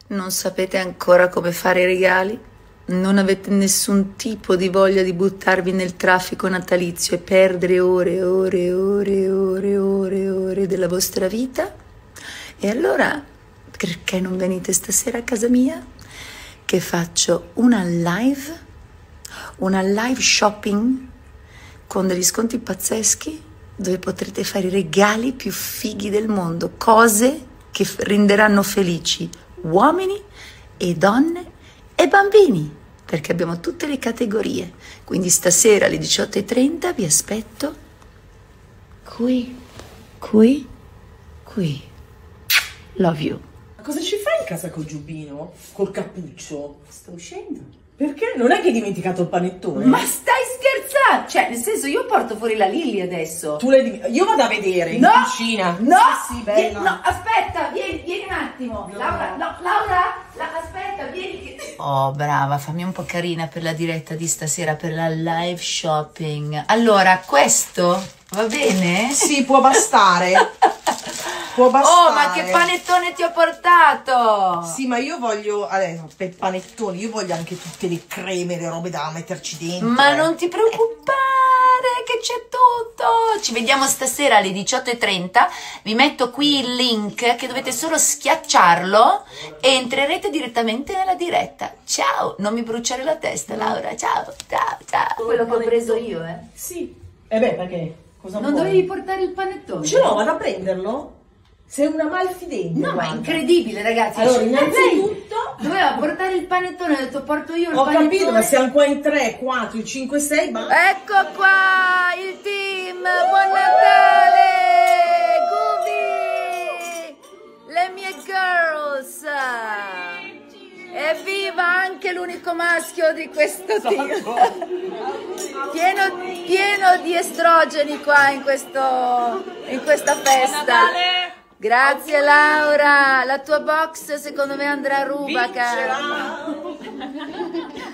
Non sapete ancora come fare i regali? Non avete nessun tipo di voglia di buttarvi nel traffico natalizio e perdere ore e ore e ore e ore e ore e ore della vostra vita? E allora, perché non venite stasera a casa mia? Che faccio una live shopping con degli sconti pazzeschi, dove potrete fare i regali più fighi del mondo, cose che renderanno felici uomini e donne e bambini, perché abbiamo tutte le categorie. Quindi stasera alle 18:30 vi aspetto qui. Love you. Ma cosa ci fai in casa col giubbino? Col cappuccio? Sto uscendo. Perché? Non è che hai dimenticato il panettone? Ma stai scherzando? Cioè, nel senso, io porto fuori la Lilli adesso. Tu io vado a vedere in No! cucina. No! Sì, bella. No, aspetta, vieni un attimo. No. Laura, aspetta, vieni. Oh, brava, fammi un po' carina per la diretta di stasera, per la live shopping. Allora, questo va bene? Sì, può bastare. Può bastare. Oh, ma che panettone ti ho portato! Sì, ma io voglio, adesso, per panettoni, io voglio anche tutte le creme, le robe da metterci dentro. Ma non ti preoccupare che c'è tutto. Ci vediamo stasera alle 18:30. Vi metto qui il link che dovete solo schiacciarlo e entrerete direttamente nella diretta. Ciao, non mi bruciare la testa, Laura. Ciao. Quello che ho preso io, Sì. E beh, perché? Cosa Non vuoi? dovevi portare il panettone? Ce l'ho, vado a prenderlo? Sei una malfidente. No, ma è guarda. incredibile, ragazzi. Allora, Lei innanzitutto... doveva portare il panettone, ho detto porto io il Ho panettone. capito, ma siamo qua in 3, 4, 5, 6, ma... Ecco qua il team. Buon Natale, Gubi, le mie girls. Evviva anche l'unico maschio di questo team. Pieno di estrogeni qua in questa festa. Grazie Laura, la tua box secondo me andrà a ruba, cara.